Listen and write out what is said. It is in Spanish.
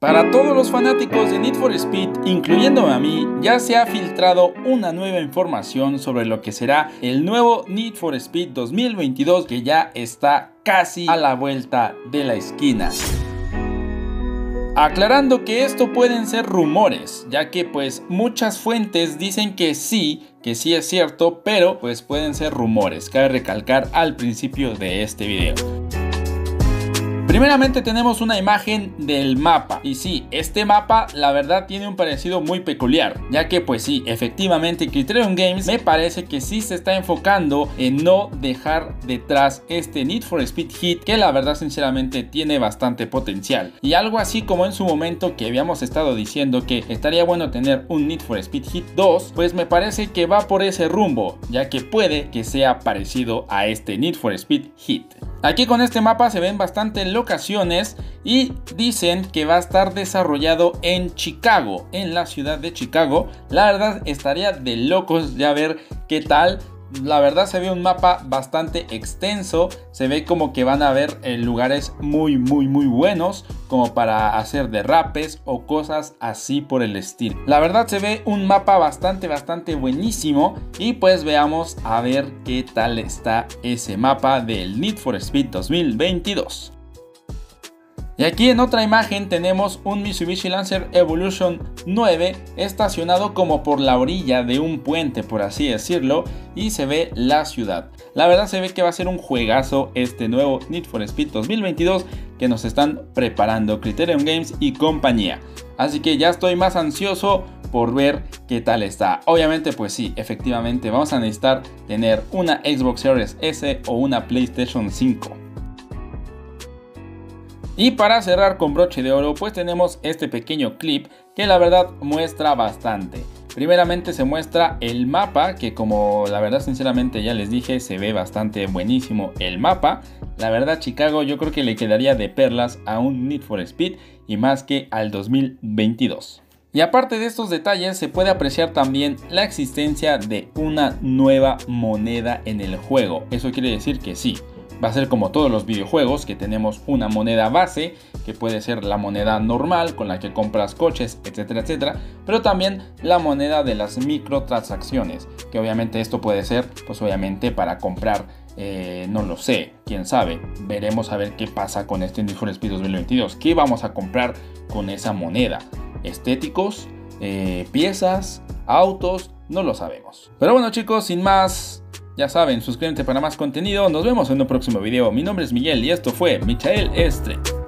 Para todos los fanáticos de Need for Speed, incluyéndome a mí, ya se ha filtrado una nueva información sobre lo que será el nuevo Need for Speed 2022, que ya está casi a la vuelta de la esquina. Aclarando que esto pueden ser rumores, ya que pues muchas fuentes dicen que sí es cierto, pero pues pueden ser rumores, cabe recalcar al principio de este video. Primeramente tenemos una imagen del mapa, y sí, este mapa la verdad tiene un parecido muy peculiar, ya que pues sí, efectivamente Criterion Games me parece que sí se está enfocando en no dejar detrás este Need for Speed Heat, que la verdad sinceramente tiene bastante potencial, y algo así como en su momento que habíamos estado diciendo que estaría bueno tener un Need for Speed Heat 2, pues me parece que va por ese rumbo, ya que puede que sea parecido a este Need for Speed Heat. Aquí con este mapa se ven bastantes locaciones y dicen que va a estar desarrollado en Chicago, en la ciudad de Chicago. La verdad estaría de locos ya ver qué tal. La verdad se ve un mapa bastante extenso, se ve como que van a haber lugares muy buenos como para hacer derrapes o cosas así por el estilo. La verdad se ve un mapa bastante buenísimo, y pues veamos a ver qué tal está ese mapa del Need for Speed 2022. Y aquí en otra imagen tenemos un Mitsubishi Lancer Evolution 9 estacionado como por la orilla de un puente, por así decirlo, y se ve la ciudad. La verdad se ve que va a ser un juegazo este nuevo Need for Speed 2022 que nos están preparando Criterion Games y compañía. Así que ya estoy más ansioso por ver qué tal está. Obviamente pues sí, efectivamente vamos a necesitar tener una Xbox Series S o una PlayStation 5. Y para cerrar con broche de oro, pues tenemos este pequeño clip que la verdad muestra bastante. Primeramente se muestra el mapa, que como la verdad sinceramente ya les dije, se ve bastante buenísimo el mapa. La verdad Chicago yo creo que le quedaría de perlas a un Need for Speed, y más que al 2022. Y aparte de estos detalles se puede apreciar también la existencia de una nueva moneda en el juego. Eso quiere decir que sí, va a ser como todos los videojuegos, que tenemos una moneda base, que puede ser la moneda normal con la que compras coches, etcétera, pero también la moneda de las microtransacciones, que obviamente esto puede ser, pues obviamente para comprar, no lo sé, quién sabe, veremos a ver qué pasa con este Need for Speed 2022, qué vamos a comprar con esa moneda, estéticos, piezas, autos, no lo sabemos. Pero bueno chicos, sin más, ya saben, suscríbete para más contenido. Nos vemos en un próximo video. Mi nombre es Miguel y esto fue Michael Street.